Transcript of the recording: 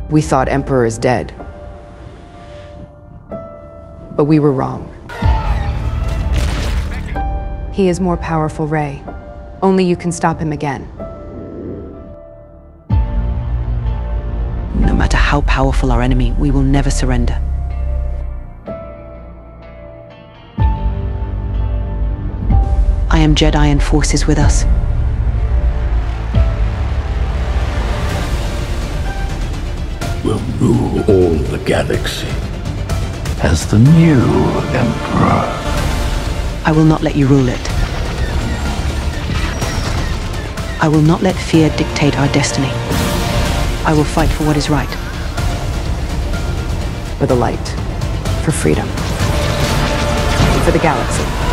We thought Emperor is dead. But we were wrong. He is more powerful, Rey. Only you can stop him again. No matter how powerful our enemy, we will never surrender. I am Jedi and Force is with us. Will rule all the galaxy as the new Emperor. I will not let you rule it. I will not let fear dictate our destiny. I will fight for what is right. For the light. For freedom. For the galaxy.